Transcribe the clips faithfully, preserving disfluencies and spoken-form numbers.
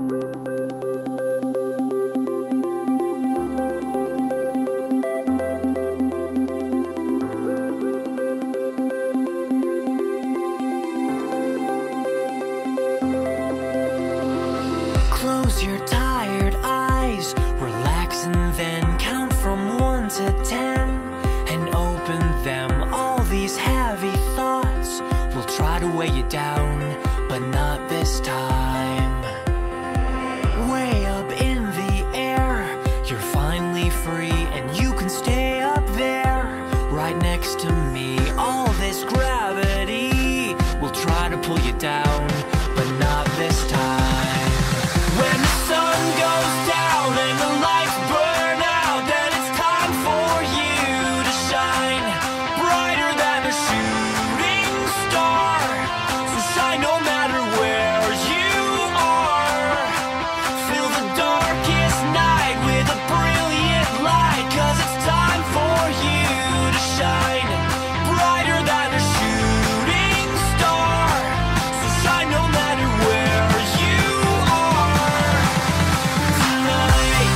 Close your tired eyes, relax and then count from one to ten and open them. All these heavy thoughts will try to weigh you down, but not this time. Way up in the air, you're finally free and you can stay up there right next to me. All this gravity will try to pull you down, but not this time. When the sun goes down and the lights burn out, then it's time for you to shine brighter than a shooting star. So shine no matter where you are. Fill the darkest night with a brilliant light, 'cause it's time for you to shine brighter than a shooting star. So shine no matter where you are tonight.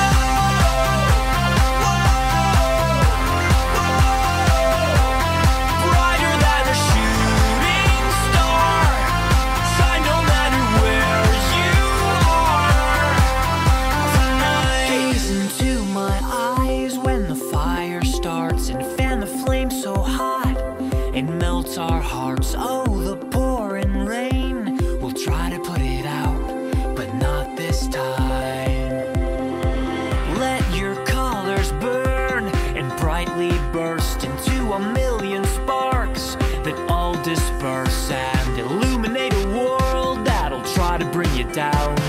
Brighter than a shooting star. Shine no matter where you are tonight. Gaze into my eyes when the fire starts and fan the flame so hot it melts our hearts. Oh, the pouring rain will try to put it out, but not this time. Let your colors burn and brightly burst into a million sparks that all disperse and illuminate a world that'll try to bring you down,